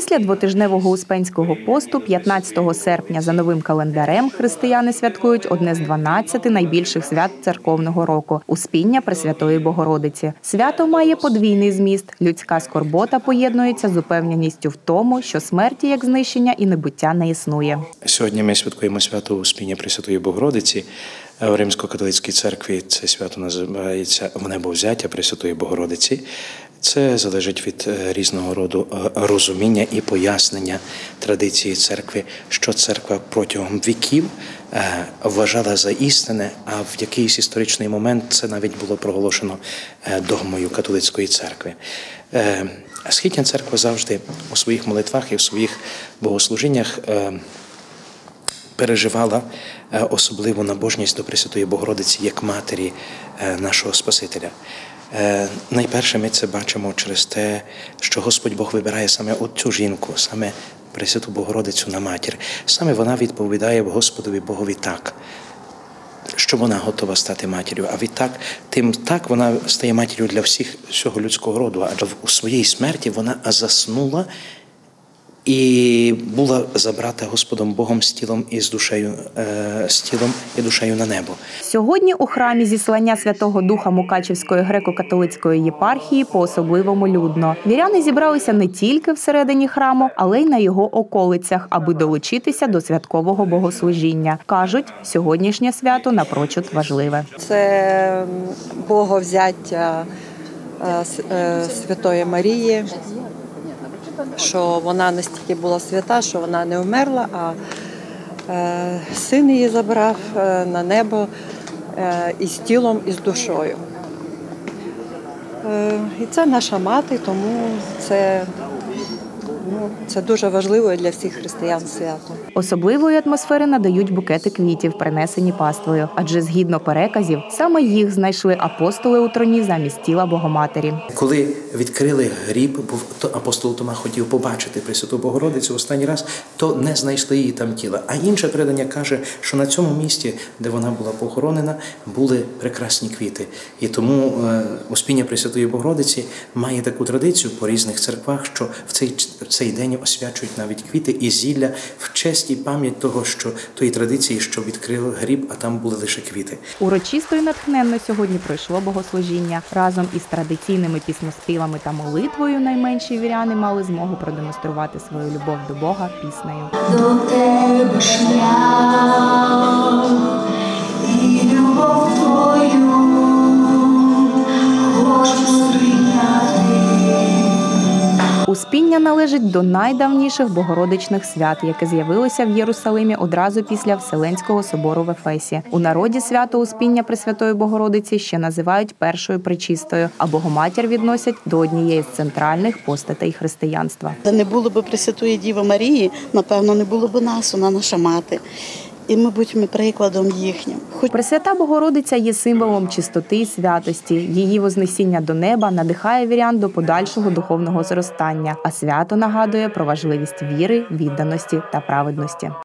Після двотижневого Успенського посту 15 серпня за новим календарем християни святкують одне з 12 найбільших свят церковного року – Успіння Пресвятої Богородиці. Свято має подвійний зміст. Людська скорбота поєднується з упевненістю в тому, що смерті як знищення і небуття не існує. Сьогодні ми святкуємо свято Успіння Пресвятої Богородиці. В Римсько-католицькій церкві це свято називається «Внебовзяття Пресвятої Богородиці». Це залежить від різного роду розуміння і пояснення традиції церкви, що церква протягом віків вважала за істинне, а в якийсь історичний момент це навіть було проголошено догмою католицької церкви. Східня церква завжди у своїх молитвах і в своїх богослужіннях переживала особливу набожність до Пресвятої Богородиці як матері нашого Спасителя. Найперше ми це бачимо через те, що Господь Бог вибирає саме цю жінку, саме Пресвяту Богородицю на матір. Саме вона відповідає Господові Богові так, що вона готова стати матір'ю. А відтак, тим так вона стає матір'ю для всього людського роду. Адже у своїй смерті вона заснула і була забрата Господом Богом з тілом і душею на небо. Сьогодні у храмі зіслання Святого Духа Мукачівської греко-католицької єпархії по-особливому людно. Віряни зібралися не тільки всередині храму, але й на його околицях, аби долучитися до святкового богослужіння. Кажуть, сьогоднішнє свято напрочуд важливе. Це боговзяття Святої Марії, що вона настільки була свята, що вона не вмерла, а син її забрав на небо із тілом, і з душою. І це наша мати, тому це дуже важливо для всіх християн свято. Особливої атмосфери надають букети квітів, принесені паствою. Адже згідно переказів, саме їх знайшли апостоли у троні замість тіла Богоматері. Коли відкрили гріб, то апостол Тома хотів побачити Пресвяту Богородицю останній раз, то не знайшли її там тіла. А інше передання каже, що на цьому місці, де вона була похоронена, були прекрасні квіти. І тому Успіння Пресвятої Богородиці має таку традицію по різних церквах, що в цей день освячують навіть квіти і зілля в честь і пам'ять того, що тої традиції, що відкрили гріб, а там були лише квіти. Урочисто і натхненно сьогодні пройшло богослужіння. Разом із традиційними пісноспівами та молитвою найменші віряни мали змогу продемонструвати свою любов до Бога піснею. До тебе шлях і любов твою хочу сприйняти. Успіння належить до найдавніших богородичних свят, яке з'явилося в Єрусалимі одразу після Вселенського собору в Ефесі. У народі свято Успіння Пресвятої Богородиці ще називають першою пречистою, а Богоматір відносять до однієї з центральних постатей християнства. Не було б Пресвятої Діви Марії, напевно, не було б нас, вона наша мати. І ми будемо прикладом їхнім. Пресвята Богородиця є символом чистоти і святості. Її вознесіння до неба надихає вірян до подальшого духовного зростання, а свято нагадує про важливість віри, відданості та праведності.